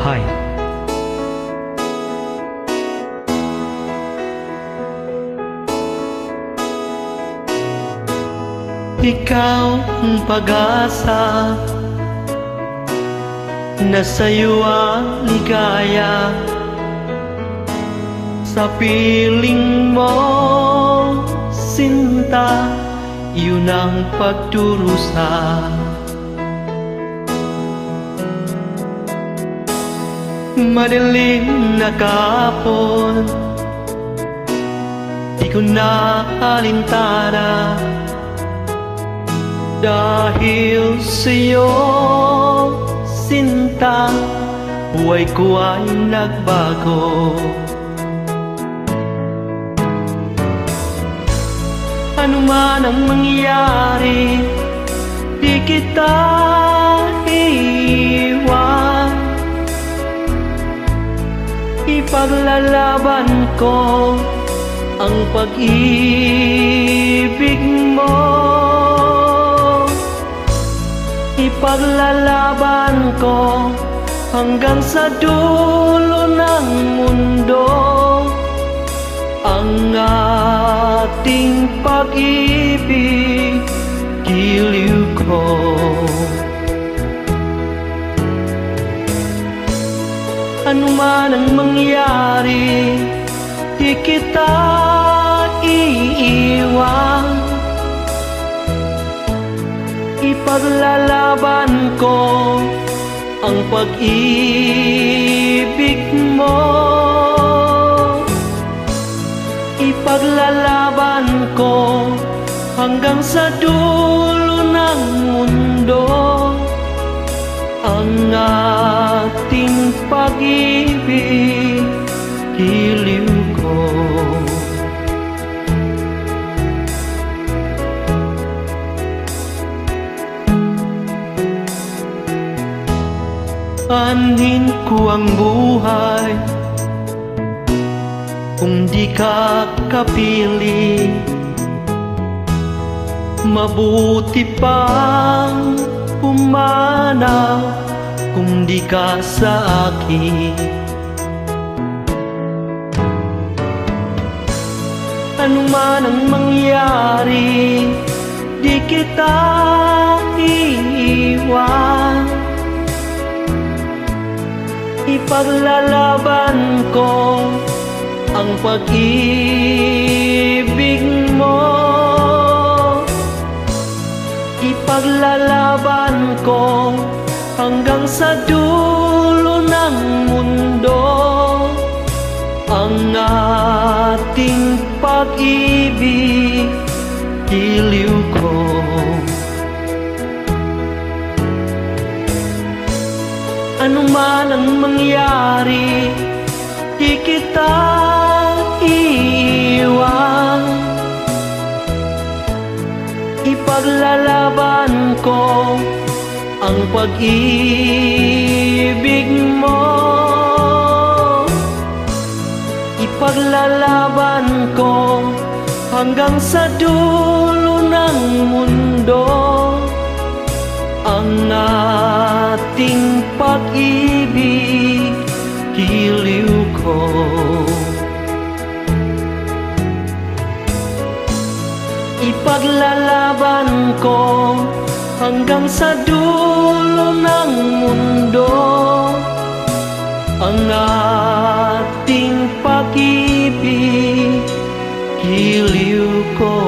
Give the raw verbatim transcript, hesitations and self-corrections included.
buhay. Ikaw ang pag-asa, na sa'yo ang ligaya. Sa piling mo, sinta, yun ang pagdurusa. Madilim na kahapon, di ko na alintana, dahil sa'yo, sinta, buhay ko ay nagbago. Ano man ang mangyari, di kita iiwan. Ipaglalaban ko ang pag-ibig mo. Ipaglalaban ko hanggang sa dulo ng mundo ang ating pag-ibig, giliw ko. Ano man ang mangyari, di kita iiwan. Ipaglalaban ko ang pag-ibig mo. Ipaglalaban ko hanggang sa dulo ng mundo ang ating pag-ibig, giliw ko. Anhin ko ang buhay kung di ka kapili. Mabuti pang pumanaw kung di ka sa akin. Ano man ang mangyari, di kita iiwan. Ipaglalaban ko ang pag-ibig mo. Ipaglalaban ko hanggang sa dulo ng mundo ang ating pag-ibig, giliw ko. Ano man ang mangyari, di kita iiwan. Ipaglalaban ko ang pag-ibig mo. Ipaglalaban ko hanggang sa dulo ng mundo ang ating pag-ibig, giliw ko. Ipaglalaban ko hanggang sa dulo ng mundo ang ating pag-ibig, giliw ko.